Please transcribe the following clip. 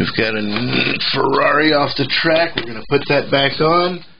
We've got a Ferrari off the track. We're going to put that back on.